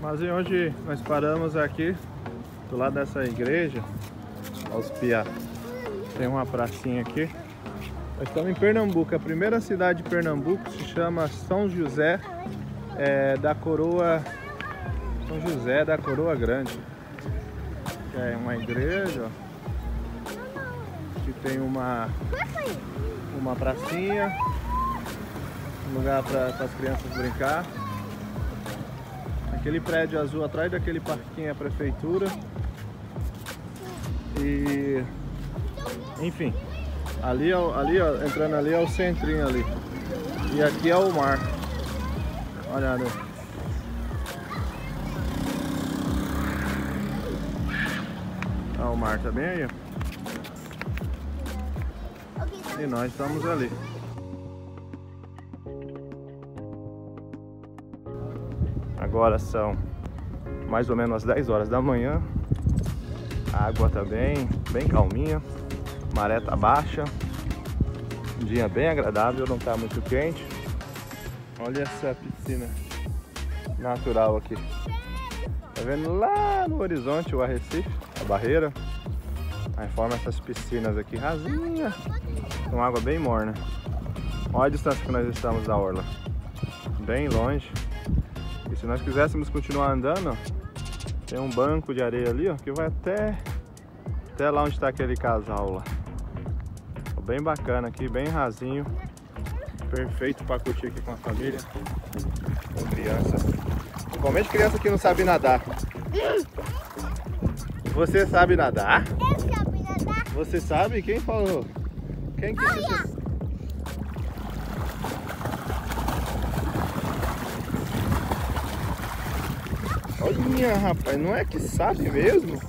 Mas onde nós paramos aqui, do lado dessa igreja, aos Piá, tem uma pracinha aqui. Nós estamos em Pernambuco, a primeira cidade de Pernambuco se chama São José da Coroa, São José da Coroa Grande. Que é uma igreja, ó. Aqui tem uma pracinha, um lugar para as crianças brincar. Aquele prédio azul atrás daquele parquinho é a prefeitura. E enfim, ali ó, entrando ali é o centrinho ali. E aqui é o mar. Olha ali. Ó, o mar tá bem aí, ó. E nós estamos ali. Agora são mais ou menos as 10 horas da manhã. A água tá bem calminha. Maré tá baixa. Um dia bem agradável, não tá muito quente. Olha essa piscina natural aqui. Tá vendo lá no horizonte o arrecife, a barreira. Aí forma essas piscinas aqui rasinha, com água bem morna. Olha a distância que nós estamos da orla. Bem longe. E se nós quiséssemos continuar andando, ó, tem um banco de areia ali, ó, que vai até lá onde está aquele casal lá. Bem bacana aqui, bem rasinho. Perfeito para curtir aqui com a família, com crianças. Principalmente criança que não sabe nadar. Você sabe nadar? Eu sabe nadar. Você sabe? Quem falou? Quem que você... Olha, rapaz, não é que sabe mesmo?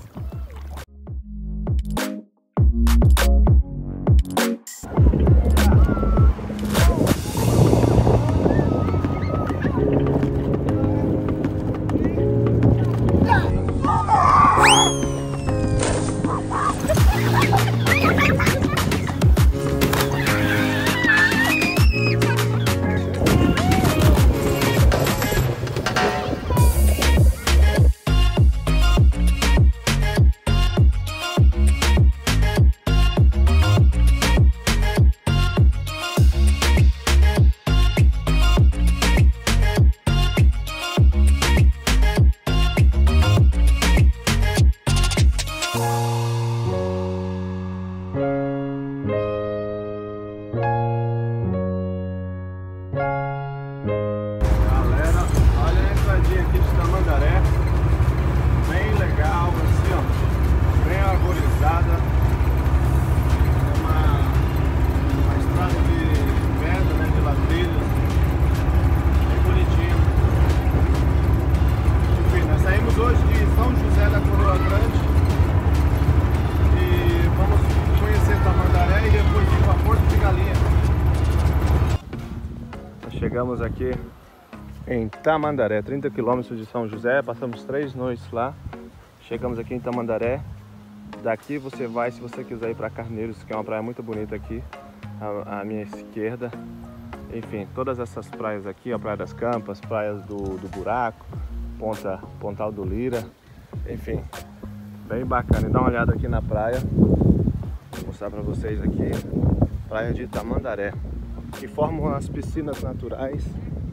Chegamos aqui em Tamandaré, 30 quilômetros de São José, passamos 3 noites lá. Chegamos aqui em Tamandaré. Daqui você vai, se você quiser ir para Carneiros, que é uma praia muito bonita aqui, à minha esquerda. Enfim, todas essas praias aqui, a Praia das Campas, praias do Buraco, Pontal do Lira, enfim, bem bacana. E dá uma olhada aqui na praia, vou mostrar para vocês aqui, praia de Tamandaré, que formam as piscinas naturais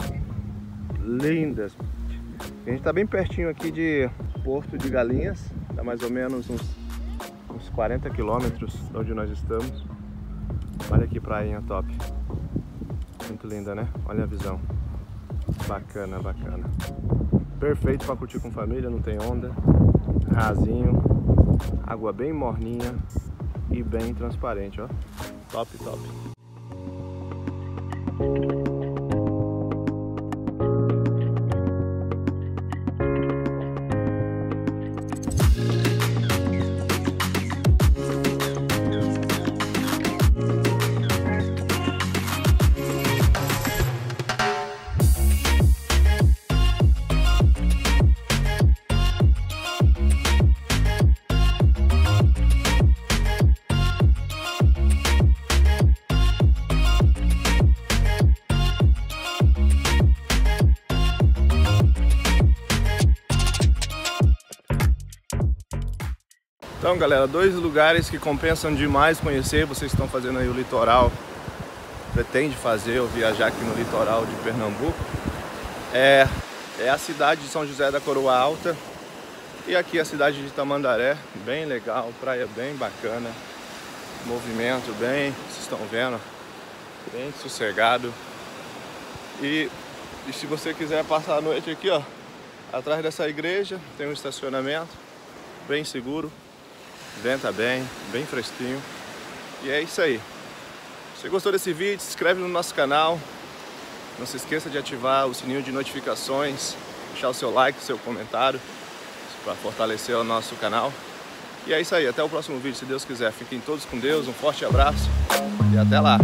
lindas. A gente está bem pertinho aqui de Porto de Galinhas, dá mais ou menos uns 40 quilômetros de onde nós estamos. Olha que prainha top, muito linda, né? Olha a visão, bacana, bacana. Perfeito para curtir com família, não tem onda, rasinho, água bem morninha e bem transparente, ó. Top, top. Então, galera, 2 lugares que compensam demais conhecer. Vocês estão fazendo aí o litoral, pretende fazer ou viajar aqui no litoral de Pernambuco. É a cidade de São José da Coroa Alta e aqui a cidade de Tamandaré, bem legal, praia bem bacana, movimento bem, vocês estão vendo, bem sossegado. E se você quiser passar a noite aqui, ó, atrás dessa igreja tem um estacionamento bem seguro, venta bem, bem fresquinho. E é isso aí. Se você gostou desse vídeo, se inscreve no nosso canal. Não se esqueça de ativar o sininho de notificações, deixar o seu like, o seu comentário para fortalecer o nosso canal. E é isso aí, até o próximo vídeo, se Deus quiser. Fiquem todos com Deus, um forte abraço e até lá!